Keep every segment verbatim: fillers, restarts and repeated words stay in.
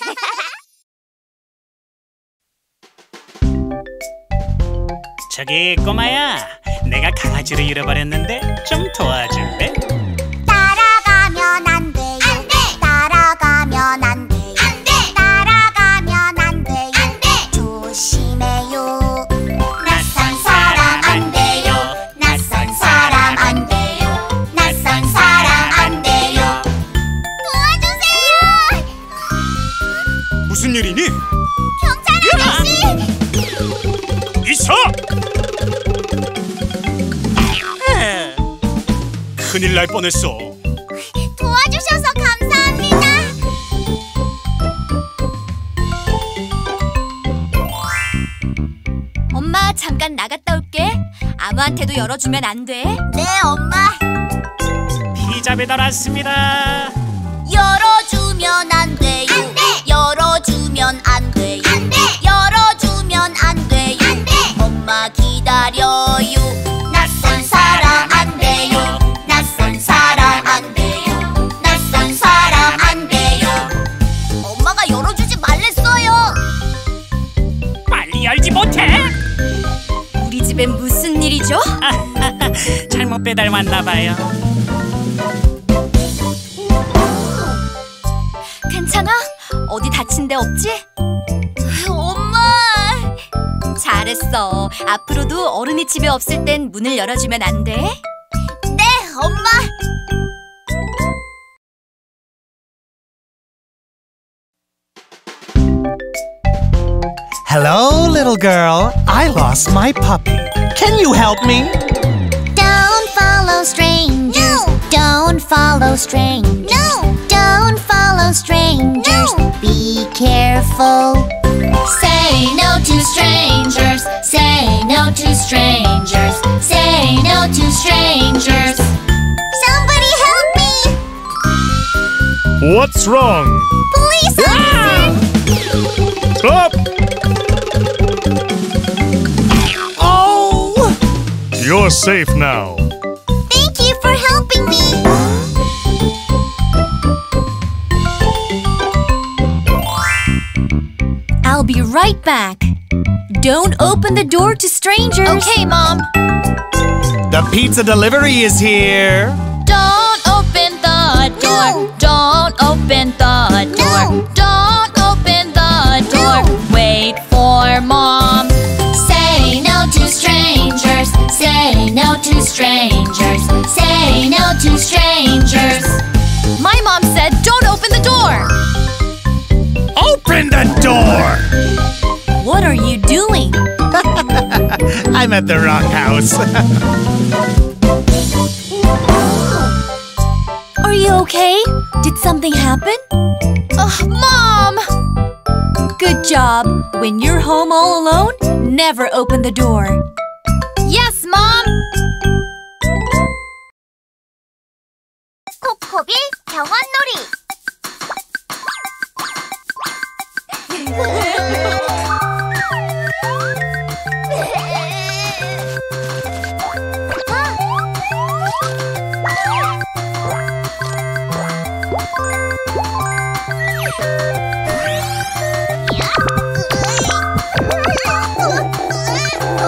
저기 꼬마야, 내가 강아지를 잃어버렸는데 좀 도와줄래? 따라가면 안 돼요. 안 돼. 따라가면 안 돼요. 안 돼. 따라가면 안 돼요. 안 돼. 조심해요. 낯선 사람 안 돼요. 낯선 사람 안 돼요. 낯선 사람 안 돼요. 도와주세요. 무슨 일이니? 경찰 아저씨. 있어! 큰일 날 뻔했어. 도와주셔서 감사합니다. 엄마, 잠깐 나갔다 올게. 아무한테도 열어주면 안 돼. 네, 엄마. 피자 배달 왔습니다. 열어주면 안 돼요. 안 돼. 열어주면 안 돼요. 안 돼. 열어주면 안 돼요. 안 돼. 엄마 기다려요. 낯선 사람 안 돼요. 낯선 사람 안 돼요. 낯선 사람 안 돼요. 엄마가 열어주지 말랬어요. 빨리 열지 못해? 우리 집엔 무슨 일이죠? 잘못 배달 왔나 봐요. 괜찮아? 어디 다친 데 없지? 엄마. 잘했어. 앞으로도 어른이 집에 없을 땐 문을 열어주면 안 돼? 네, 엄마. Hello, little girl. I lost my puppy. Can you help me? Don't follow strangers. No. Don't follow strangers. No. Don't follow strangers. No. Be careful. Say no to strangers. Say no to strangers. Say no to strangers. Somebody help me. What's wrong? Police officer. Stop! Oh! You're safe now. Thank you for helping me. I'll be right back. Don't open the door to strangers. Okay, Mom. The pizza delivery is here. Don't open the door. No. Don't open the door. No. Don't open the door. No. Wait for Mom. Say no to strangers. Say no to strangers. Say no to strangers. My mom said don't open the door. Open the door! What are you doing? I'm at the wrong house. Are you okay? Did something happen? Ugh, Mom! Good job. When you're home all alone, never open the door. Yes, Mom! 코코비 병원놀이.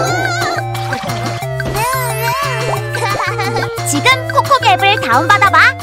지금 코코비 앱을 다운받아봐.